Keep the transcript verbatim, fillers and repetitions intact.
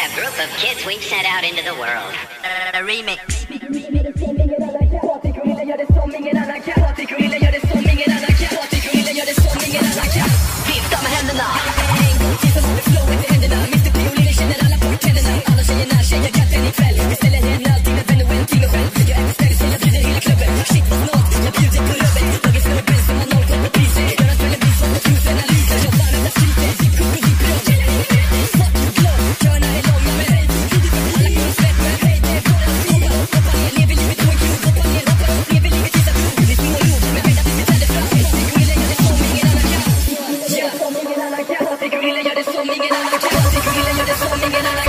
a group of kids we've sent out into the world. A remix. Vifta med händerna. En gång till så har vi flowet i händerna. mister P och Lille känner alla på tänderna. Alla tjejerna, tjejerkatten ikväll. Vi ställer henne alltid med vän och en till mig själv. Jag är ställer sig, jag bjuder hela klubben. Shit vad snart, jag bjuder på rubben. Dagens snubben som har noll koll på priser. Gör att kvällen blir som en tusenanalyser. Jobbar under striper, ditt kort och ditt brott. Fuck you glow, köerna är långa med dig. Alla kommer svett med dig. Det är bara att hoppa, hoppa ner, lever livet på en kul. Hoppa ner, hoppa upp, lever livet tills att du blir små och låg. Men vet att vi tänder fram. Patrik och Lille gör det som ingen annan kan. Patrik och Lille gör det som ingen annan kan. Patrik och Lille gör det som ingen annan kan.